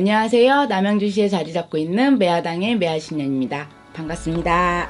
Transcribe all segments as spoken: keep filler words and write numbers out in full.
안녕하세요. 남양주시에 자리 잡고 있는 매화당의 매화신년입니다. 반갑습니다.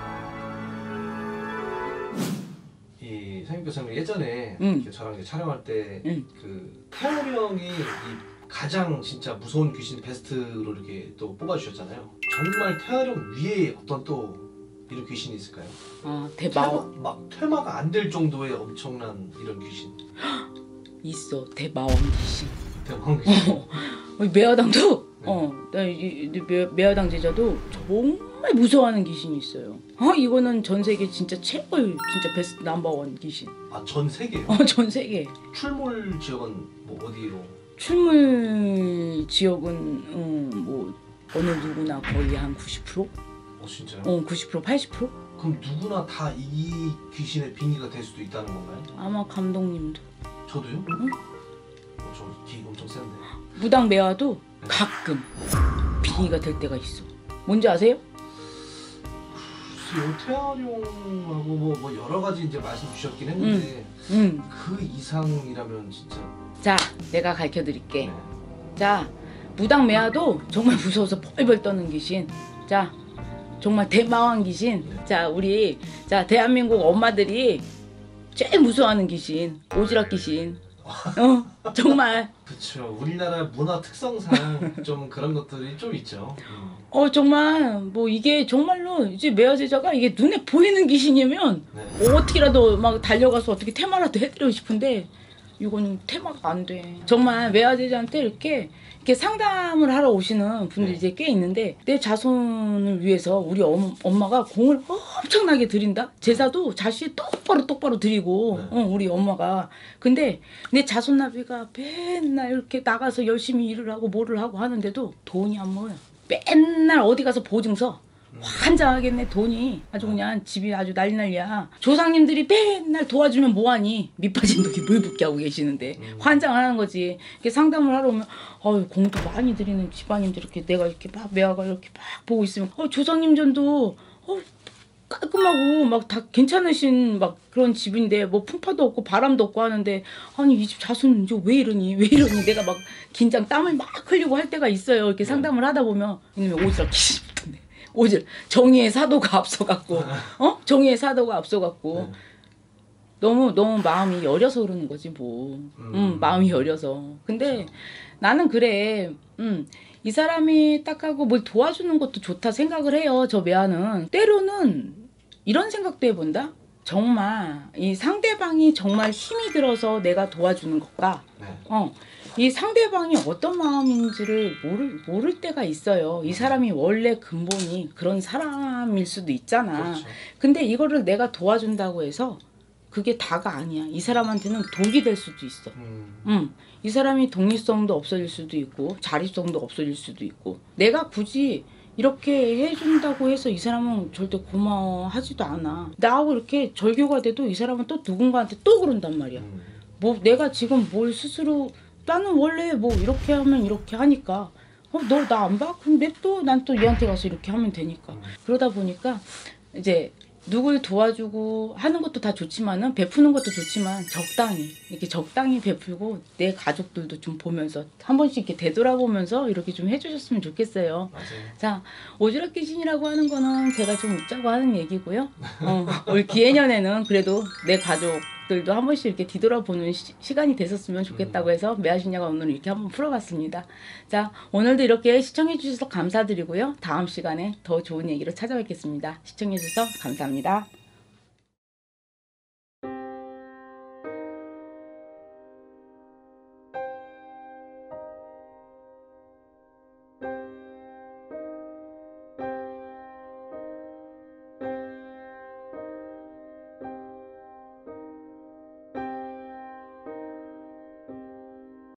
이 선생님께서는 예전에 응. 저랑 이제 촬영할 때 응. 그 태열이 형이 이 가장 진짜 무서운 귀신 베스트로 이렇게 또 뽑아주셨잖아요. 정말 태열이 형 위에 어떤 또 이런 귀신이 있을까요? 아, 대마왕. 퇴마, 막 퇴마가 안 될 정도의 엄청난 이런 귀신. 있어. 대마왕 귀신. 대마왕 귀신. 어, 매화당도 네. 어, 나 이, 이, 매, 매화당 제자도 정말 무서워하는 귀신이 있어요. 어, 이거는 전 세계 진짜 최고의 진짜 베스트 넘버원 귀신. 아, 전 세계요? 어, 전 세계. 출몰 지역은 뭐 어디로? 출몰 지역은 음, 뭐 어느 누구나 거의 한 구십 퍼센트? 어, 진짜요? 어, 구십 퍼센트, 팔십 퍼센트? 그럼 누구나 다 이 귀신의 빙의가 될 수도 있다는 건가요? 아마 감독님도. 저도요? 응? 어, 저 기 엄청 센데. 무당 매화도 네. 가끔 빙의가 될 때가 있어. 뭔지 아세요? 태아룡하고 뭐, 뭐 여러 가지 이제 말씀 주셨긴 했는데 응. 그 이상이라면 진짜. 자, 내가 가르쳐 드릴게. 네. 자, 무당 매화도 정말 무서워서 벌벌 떠는 귀신. 자, 정말 대마왕 귀신. 네. 자, 우리 자 대한민국 엄마들이 제일 무서워하는 귀신. 오지랖 귀신. 어, 정말. 그렇죠. 우리나라 문화 특성상 좀 그런 것들이 좀 있죠. 음. 어, 정말 뭐 이게 정말로 이제 매화 제자가 이게 눈에 보이는 귀신이면 네. 어떻게라도 막 달려가서 어떻게 테마라도 해드리고 싶은데 이거는 테마가 안 돼. 정말 매화 제자한테 이렇게 이렇게 상담을 하러 오시는 분들이 네. 이제 꽤 있는데 내 자손을 위해서 우리 엄, 엄마가 공을 엄청나게 드린다. 제사도 자식 똑바로 똑바로 드리고 네. 어, 우리 엄마가. 근데 내 자손 나비가 맨날 이렇게 나가서 열심히 일을 하고 뭐를 하고 하는데도 돈이 안 모여. 맨날 어디 가서 보증서 환장하겠네. 돈이 아주 그냥 집이 아주 난리 난리야. 조상님들이 맨날 도와주면 뭐하니. 밑빠진 독이 물 붓게 하고 계시는데 음. 환장하는 거지. 이렇게 상담을 하러 오면 어유 공도 많이 드리는 집안님들 이렇게 내가 이렇게 막 매화가 이렇게 막 보고 있으면 어 조상님 전도 어 깔끔하고 막 다 괜찮으신 막 그런 집인데 뭐 풍파도 없고 바람도 없고 하는데 아니 이 집 자손은 이제 왜 이러니 왜 이러니 내가 막 긴장 땀을 막 흘리고 할 때가 있어요. 이렇게 상담을 하다 보면 이놈의 오지랖 귀신 붙었네. 오질 정의의 사도가 앞서갖고 어 정의의 사도가 앞서갖고 네. 너무 너무 마음이 여려서 그러는 거지 뭐. 음, 음. 마음이 여려서. 근데 나는 그래. 음. 이 사람이 딱 하고 뭘 도와주는 것도 좋다 생각을 해요. 저 매화는 때로는 이런 생각도 해본다. 정말 이 상대방이 정말 힘이 들어서 내가 도와주는 것과 네. 어, 이 상대방이 어떤 마음인지를 모를, 모를 때가 있어요. 이 사람이 원래 근본이 그런 사람일 수도 있잖아. 그렇죠. 근데 이거를 내가 도와준다고 해서 그게 다가 아니야. 이 사람한테는 독이 될 수도 있어. 음. 음, 이 사람이 독립성도 없어질 수도 있고 자립성도 없어질 수도 있고 내가 굳이 이렇게 해준다고 해서 이 사람은 절대 고마워하지도 않아. 나하고 이렇게 절교가 돼도 이 사람은 또 누군가한테 또 그런단 말이야. 음. 뭐 내가 지금 뭘 스스로 나는 원래 뭐 이렇게 하면 이렇게 하니까 어, 너 나 안 봐? 그럼 냅둬. 난 또 얘한테 가서 이렇게 하면 되니까. 음. 그러다 보니까 이제 누굴 도와주고 하는 것도 다 좋지만은 베푸는 것도 좋지만 적당히 이렇게 적당히 베풀고 내 가족들도 좀 보면서 한 번씩 이렇게 되돌아보면서 이렇게 좀 해주셨으면 좋겠어요. 맞아요. 자, 오지랖 귀신이라고 하는 거는 제가 좀 웃자고 하는 얘기고요. 어, 올 기해년에는 그래도 내 가족들도 한 번씩 이렇게 뒤돌아보는 시, 시간이 됐었으면 좋겠다고 해서 매화신야가 오늘 이렇게 한번 풀어봤습니다. 자, 오늘도 이렇게 시청해 주셔서 감사드리고요. 다음 시간에 더 좋은 얘기로 찾아뵙겠습니다. 시청해 주셔서 감사합니다.